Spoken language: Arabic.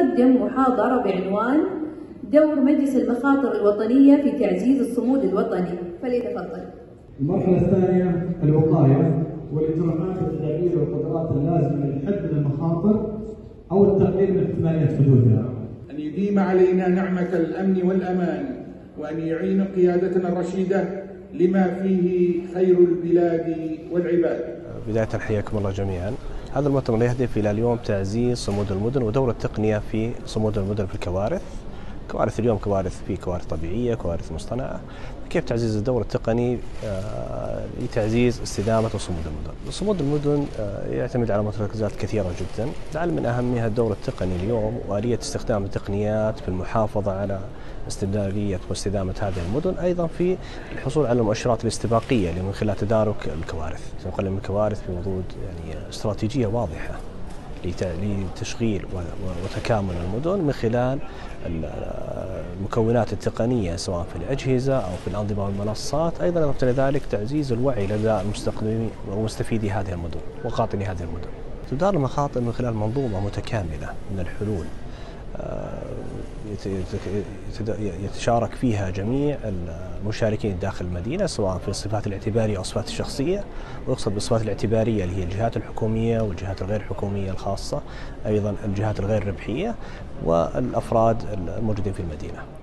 يقدم محاضرة بعنوان دور مجلس المخاطر الوطنية في تعزيز الصمود الوطني، فليتفضل. المرحلة الثانية الوقاية والإجراءات التدابير والقدرات اللازمة للحد من المخاطر أو التقليل من احتمالية حدوثها. أن يديم علينا نعمة الأمن والأمان، وأن يعين قيادتنا الرشيدة لما فيه خير البلاد والعباد. بداية حياكم الله جميعا. هذا المؤتمر يهدف إلى اليوم تعزيز صمود المدن ودور التقنية في صمود المدن في الكوارث. كوارث اليوم كوارث طبيعية، كوارث مصطنعة. كيف تعزيز الدور التقني لتعزيز استدامة وصمود المدن؟ صمود المدن يعتمد على متركزات كثيرة جدا، لعل من أهمها الدور التقني اليوم وآلية استخدام التقنيات في المحافظة على استمرارية واستدامة هذه المدن، أيضا في الحصول على المؤشرات الاستباقية اللي من خلال تدارك الكوارث، نقلل من الكوارث بوجود استراتيجية واضحة لتشغيل وتكامل المدن من خلال المكونات التقنية سواء في الأجهزة أو في الأنظمة والمنصات. أيضا إضافة إلى ذلك تعزيز الوعي لدى المستخدمين ومستفيدي هذه المدن وقاطني هذه المدن. تدار المخاطر من خلال منظومة متكاملة من الحلول يتشارك فيها جميع المشاركين داخل المدينة، سواء في الصفات الاعتبارية أو الصفات الشخصية، ويقصد بالصفات الاعتبارية اللي هي الجهات الحكومية والجهات الغير حكومية الخاصة، أيضا الجهات الغير ربحية والأفراد الموجودين في المدينة.